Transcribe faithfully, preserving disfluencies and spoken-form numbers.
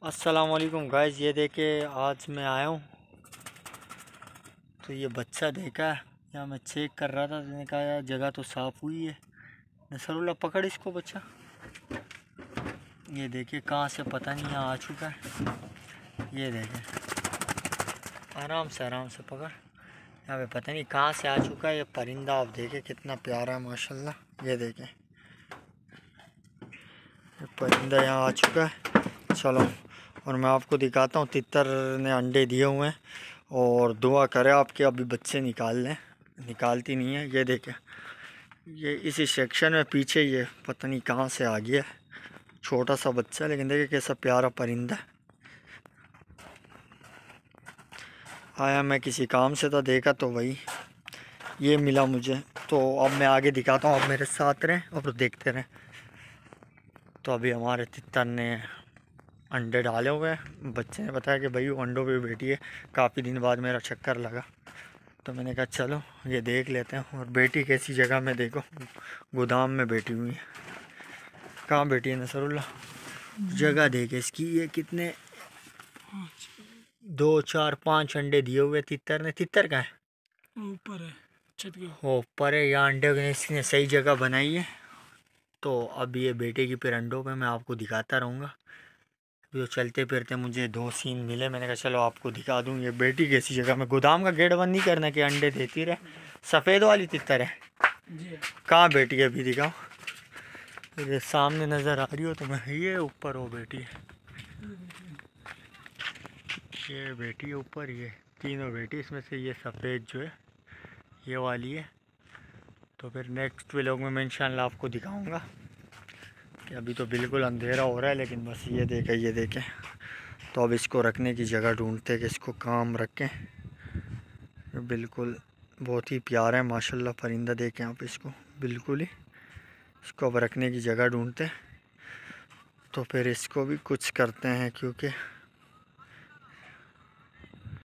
अस्सलाम वालेकुम गाइस, ये देखे आज मैं आया हूँ तो ये बच्चा देखा है। यहाँ मैं चेक कर रहा था तो मैंने कहा यार जगह तो साफ़ हुई है। नसरुल्लाह पकड़ इसको बच्चा। ये देखिए कहाँ से पता नहीं यहाँ आ चुका है। ये देखे आराम से आराम से पकड़। यहाँ पे पता नहीं कहाँ से आ चुका है ये परिंदा। आप देखे कितना प्यारा है माशाल्लाह। ये देखें ये परिंदा यहाँ आ चुका है। चलो और मैं आपको दिखाता हूँ। तितर ने अंडे दिए हुए हैं और दुआ करें आपके अभी बच्चे निकाल लें। निकालती नहीं है। ये देखें ये इसी सेक्शन में पीछे ये पता नहीं कहाँ से आ गया है। छोटा सा बच्चा, लेकिन देखिए कैसा प्यारा परिंदा। आया मैं किसी काम से था, देखा तो वही ये मिला मुझे। तो अब मैं आगे दिखाता हूँ, आप मेरे साथ रहें और देखते रहें। तो अभी हमारे तितर ने अंडे डाले हुए हैं। बच्चे ने बताया कि भाई वो अंडों पे बैठी है। काफ़ी दिन बाद मेरा चक्कर लगा तो मैंने कहा चलो ये देख लेते हैं। और बेटी कैसी जगह में, देखो गोदाम में बैठी हुई है। कहाँ बैठी है नसरुल्लाह? जगह देखे इसकी। ये कितने दो चार पाँच अंडे दिए हुए तितर ने। तितर कहाँ है? ऊपर है, छत के ऊपर है। यहाँ अंडे ने इसने सही जगह बनाई है। तो अब ये बेटे की फिर अंडों पे मैं आपको दिखाता रहूँगा। जो चलते फिरते मुझे दो सीन मिले, मैंने कहा चलो आपको दिखा दूँ ये बेटी कैसी जगह में। गोदाम का गेट बंद नहीं करना कि अंडे देती रहे। सफ़ेद वाली तितर है। कहाँ बेटी है अभी दिखाओ। ये सामने नज़र आ रही हो तो मैं, ये ऊपर हो बेटी है। ये बेटी है ऊपर। ये तीनों बेटी, इसमें से ये सफ़ेद जो है ये वाली है। तो फिर नेक्स्ट व्लॉग में मैं इंशाल्लाह आपको दिखाऊंगा कि अभी तो बिल्कुल अंधेरा हो रहा है, लेकिन बस ये देखें ये देखें। तो अब इसको रखने की जगह ढूंढते हैं कि इसको काम रखें। बिल्कुल बहुत ही प्यारा है माशाल्लाह परिंदा। देखें आप इसको, बिल्कुल ही। इसको अब रखने की जगह ढूंढते हैं तो फिर इसको भी कुछ करते हैं, क्योंकि